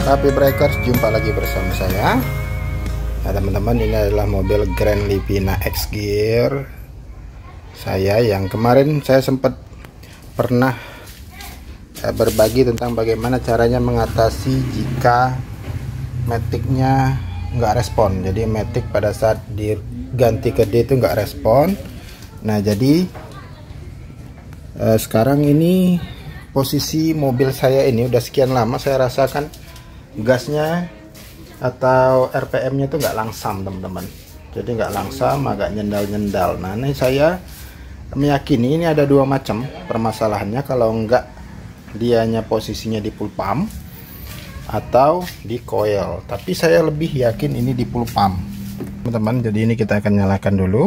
Happy Breakers, jumpa lagi bersama saya. Nah teman-teman, ini adalah mobil Grand Livina X Gear saya yang kemarin saya sempat pernah berbagi tentang bagaimana caranya mengatasi jika maticnya nggak respon. Jadi matic pada saat diganti ke D itu nggak respon. Nah jadi sekarang ini posisi mobil saya ini udah sekian lama saya rasakan gasnya atau RPM-nya itu nggak langsam teman-teman. Jadi nggak langsam, agak nyendal-nyendal. Nah ini saya meyakini ini ada dua macam permasalahannya. Kalau nggak dianya posisinya di full pump atau di coil. Tapi saya lebih yakin ini di full pump teman-teman. Jadi ini kita akan nyalakan dulu.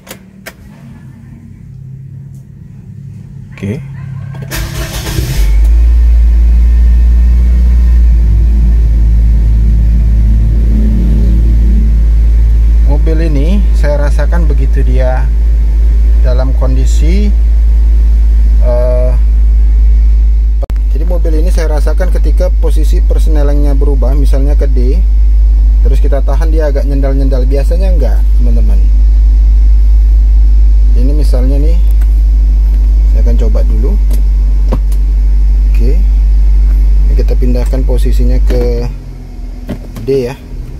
Oke. Mobil ini saya rasakan begitu dia dalam kondisi jadi mobil ini saya rasakan ketika posisi persnelingnya berubah, misalnya ke D, terus kita tahan dia agak nyendal-nyendal. Biasanya enggak teman-teman. Ini misalnya nih, saya akan coba dulu. Oke, ini kita pindahkan posisinya ke D ya.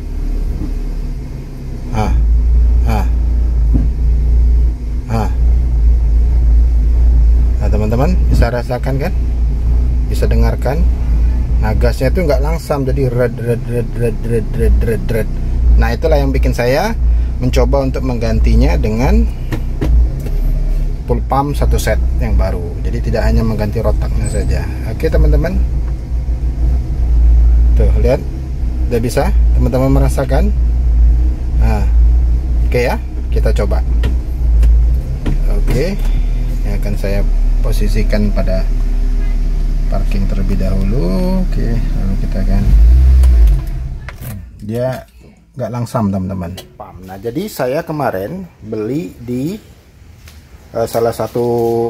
Nah teman-teman bisa rasakan kan, bisa dengarkan. Nah gasnya itu nggak langsam, jadi red. Nah itulah yang bikin saya mencoba untuk menggantinya dengan full pump satu set yang baru. Jadi tidak hanya mengganti rotaknya saja. Oke teman-teman, tuh lihat, udah bisa teman-teman merasakan. Nah, oke ya, kita coba. Oke, ini akan saya posisikan pada parking terlebih dahulu. Oke, lalu kita akan, dia nggak langsam teman-teman. Nah jadi saya kemarin beli di salah satu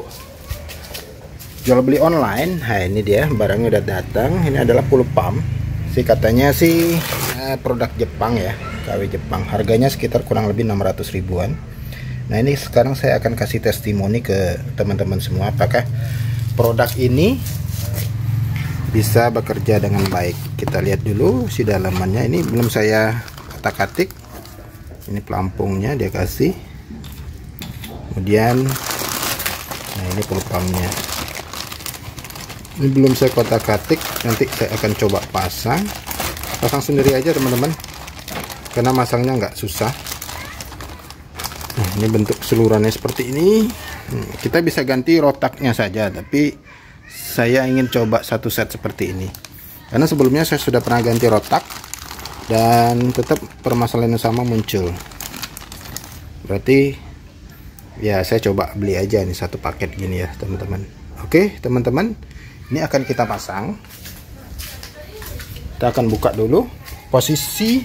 jual beli online. Nah ini dia barangnya udah datang. Ini adalah full pump. Katanya sih produk Jepang ya, KW Jepang. Harganya sekitar kurang lebih 600 ribuan. Nah ini sekarang saya akan kasih testimoni ke teman-teman semua apakah produk ini bisa bekerja dengan baik. Kita lihat dulu si dalamannya. Ini belum saya kotak-katik. Ini pelampungnya dia kasih. Kemudian nah ini full pumpnya. Ini belum saya kotak-katik. Nanti saya akan coba pasang sendiri aja teman-teman, karena masangnya nggak susah. Nah, ini bentuk keseluruhannya seperti ini. Kita bisa ganti rotaknya saja, tapi saya ingin coba satu set seperti ini karena sebelumnya saya sudah pernah ganti rotak dan tetap permasalahan yang sama muncul. Berarti ya saya coba beli aja nih satu paket gini ya teman-teman. Oke teman-teman, ini akan kita pasang. Kita akan buka dulu posisi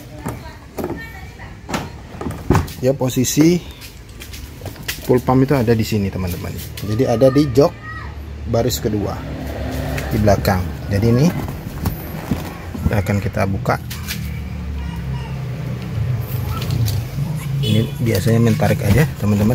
ya, posisi full pump itu ada di sini teman-teman. Jadi ada di jok baris kedua di belakang. Jadi ini akan kita buka. Ini biasanya mentarik aja teman-teman.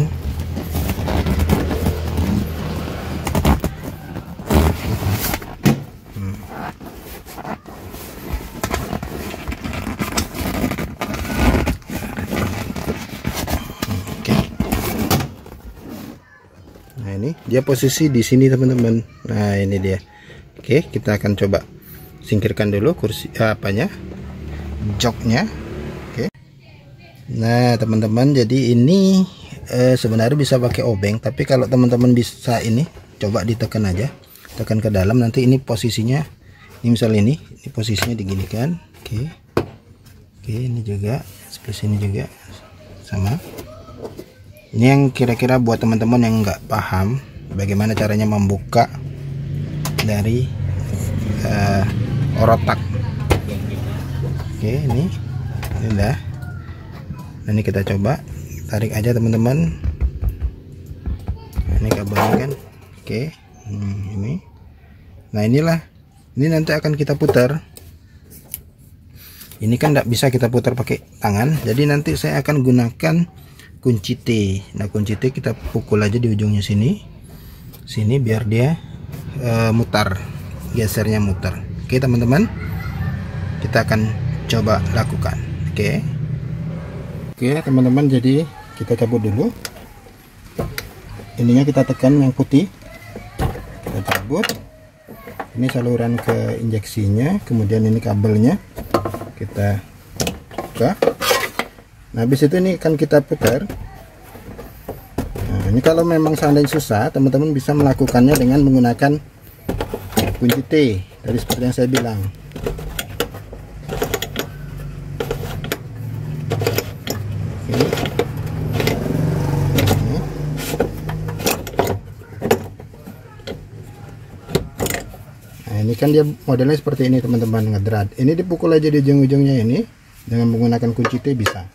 Nah ini dia posisi di sini teman-teman. Nah ini dia. Oke, kita akan coba singkirkan dulu kursi apanya, joknya. Oke. Nah teman-teman, jadi ini sebenarnya bisa pakai obeng, tapi kalau teman-teman bisa ini coba ditekan aja, tekan ke dalam. Nanti ini posisinya, ini misal ini posisinya diginikan. Oke, ini juga sebelah sini juga sama. Ini yang kira-kira buat teman-teman yang nggak paham bagaimana caranya membuka dari rotak. Oke, ini udah. Nah, ini kita coba tarik aja teman-teman. Ini kabelnya kan. Oke, ini. Nah inilah, ini nanti akan kita putar. Ini kan tidak bisa kita putar pakai tangan, jadi nanti saya akan gunakan kunci T. Nah, kunci T kita pukul aja di ujungnya sini biar dia mutar, gesernya mutar. Oke teman-teman, kita akan coba lakukan. Oke teman-teman, jadi kita cabut dulu ininya, kita tekan yang putih, kita cabut. Ini saluran ke injeksinya, kemudian ini kabelnya kita buka. Nah, habis itu ini kan kita putar. Nah, ini kalau memang seandainya susah, teman-teman bisa melakukannya dengan menggunakan kunci T tadi seperti yang saya bilang. Nah, ini kan dia modelnya seperti ini teman-teman, ngedrat. Ini dipukul aja di ujung-ujungnya ini dengan menggunakan kunci T bisa.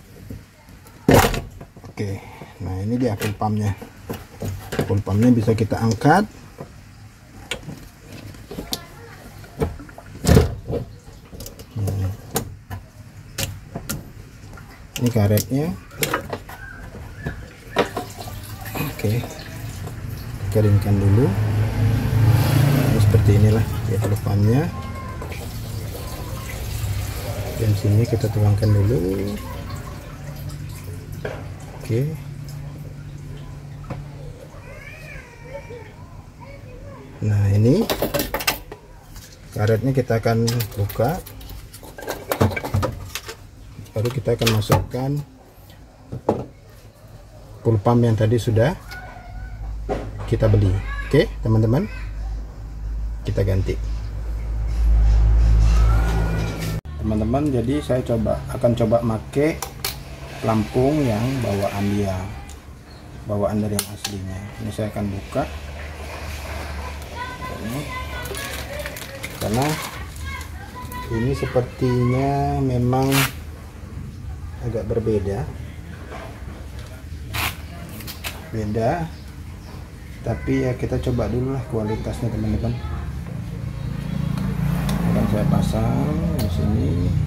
Oke, nah ini dia full pumpnya. Full pumpnya bisa kita angkat. Ini karetnya. Oke, keringkan dulu. Seperti inilah ya full pumpnya. Dan sini kita tuangkan dulu. Oke. Nah, ini karetnya kita akan buka, baru kita akan masukkan full pump yang tadi sudah kita beli. Oke teman-teman, kita ganti. Teman-teman, jadi saya akan coba make pelampung yang bawaan dari yang aslinya. Ini saya akan buka ini, karena ini sepertinya memang agak berbeda, tapi ya kita coba dulu lah kualitasnya teman-teman. Akan saya pasang di sini.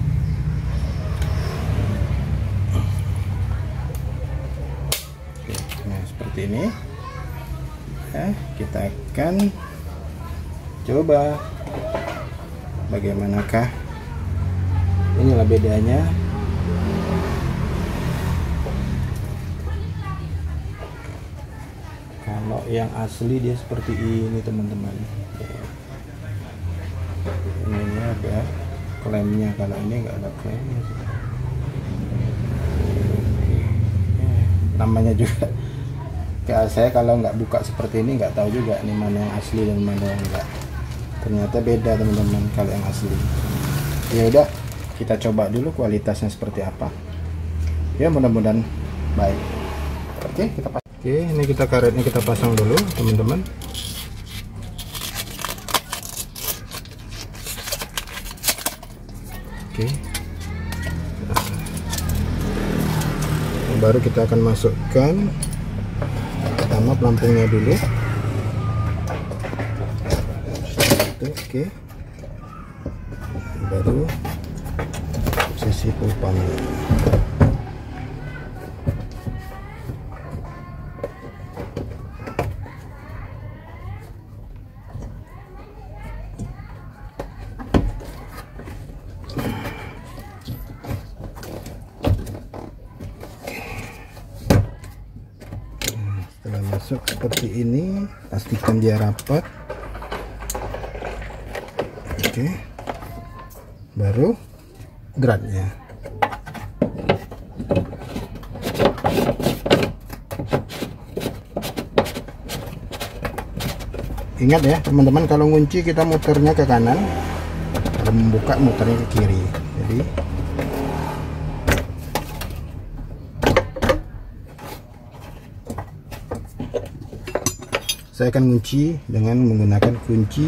Nah, seperti ini. Kita akan coba bagaimanakah, inilah bedanya. Kalau yang asli dia seperti ini teman-teman. Ini ada klemnya, kalau ini nggak ada klemnya sih. Namanya juga kayak saya kalau nggak buka seperti ini nggak tahu juga ini mana yang asli dan mana yang enggak. Ternyata beda teman-teman kalau yang asli. Ya udah, kita coba dulu kualitasnya seperti apa. Ya mudah-mudahan baik. Oke, kita pasang. Oke, ini kita karetnya kita pasang dulu teman-teman. Oke. Nah, baru kita akan masukkan pertama pelampungnya dulu. Oke. Baru sisi pulpanya. Setelah masuk seperti ini, pastikan dia rapat. Oke, baru dratnya. Ingat ya teman-teman, kalau ngunci kita muternya ke kanan, kalau membuka muternya ke kiri. Jadi saya akan kunci dengan menggunakan kunci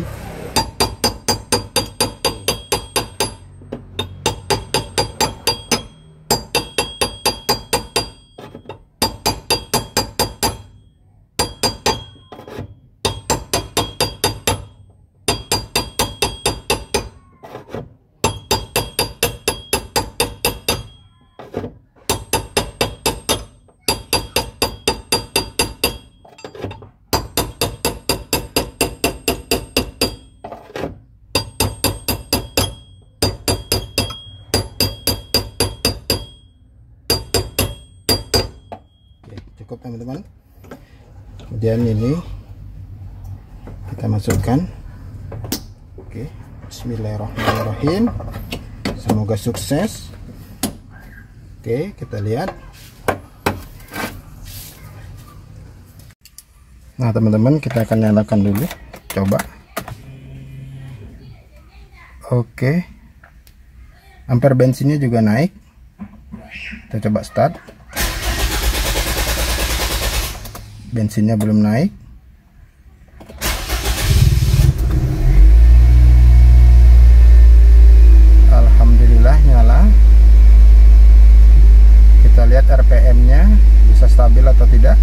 cukup teman-teman. Kemudian ini kita masukkan. Oke, bismillahirrahmanirrahim, semoga sukses. Oke, kita lihat. Nah teman-teman, kita akan nyalakan dulu, coba. Oke, ampere bensinnya juga naik. Kita coba start. Bensinnya belum naik. Alhamdulillah nyala. Kita lihat RPM nya bisa stabil atau tidak.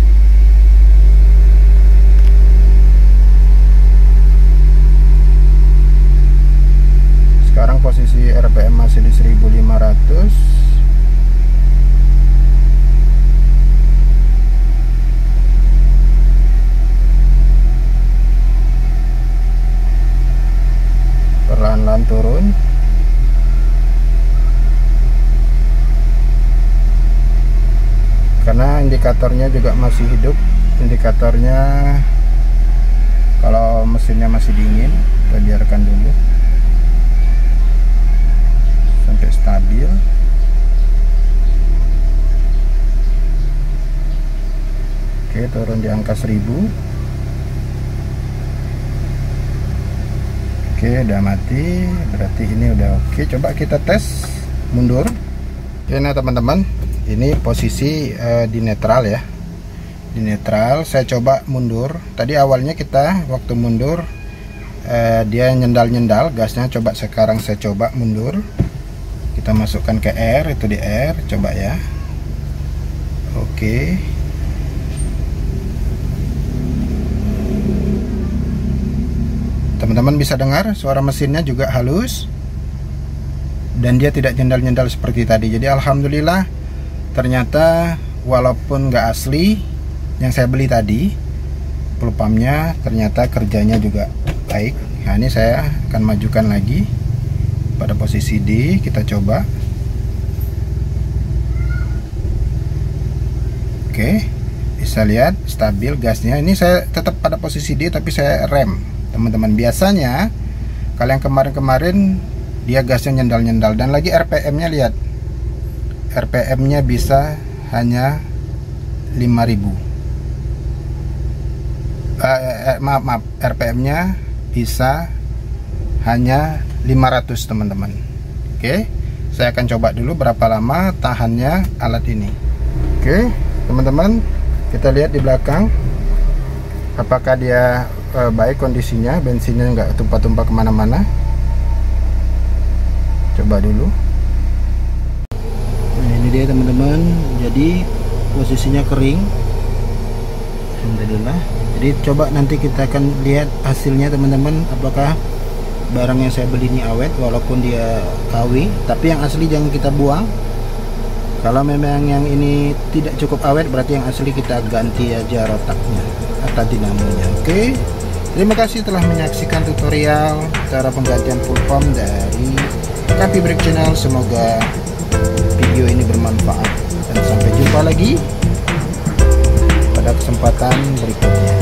Sekarang posisi RPM masih di 1500. Perlahan-lahan turun. Karena indikatornya juga masih hidup. Indikatornya kalau mesinnya masih dingin, kita biarkan dulu sampai stabil. Oke, turun di angka 1000. Oke, udah mati, berarti ini udah oke. Coba kita tes mundur. Oke, nah teman-teman, ini posisi di netral ya. Di netral, saya coba mundur. Tadi awalnya kita waktu mundur dia nyendal-nyendal gasnya. Coba sekarang saya coba mundur. Kita masukkan ke R, itu di R, coba ya. Oke. Teman-teman bisa dengar suara mesinnya juga halus. Dan dia tidak nyendal-nyendal seperti tadi. Jadi alhamdulillah, ternyata walaupun nggak asli yang saya beli tadi, fuel pumpnya ternyata kerjanya juga baik. Nah ini saya akan majukan lagi pada posisi D, kita coba. Oke, bisa lihat stabil gasnya. Ini saya tetap pada posisi D tapi saya rem teman-teman. Biasanya kalau yang kemarin-kemarin dia gasnya nyendal-nyendal. Dan lagi RPM nya lihat, RPM nya bisa hanya 5000. Maaf, RPM nya bisa hanya 500 teman-teman. Oke, saya akan coba dulu berapa lama tahannya alat ini. Oke teman-teman, kita lihat di belakang apakah dia baik kondisinya, bensinnya nggak tumpah-tumpah kemana-mana. Coba dulu. Nah ini dia teman-teman, jadi posisinya kering, alhamdulillah. Jadi coba nanti kita akan lihat hasilnya teman-teman, apakah barang yang saya beli ini awet walaupun dia KW. Tapi yang asli jangan kita buang. Kalau memang yang ini tidak cukup awet, berarti yang asli kita ganti aja rotaknya atau dinamonya. Oke, terima kasih telah menyaksikan tutorial cara penggantian fuel pump dari Kapi Brake Channel. Semoga video ini bermanfaat dan sampai jumpa lagi pada kesempatan berikutnya.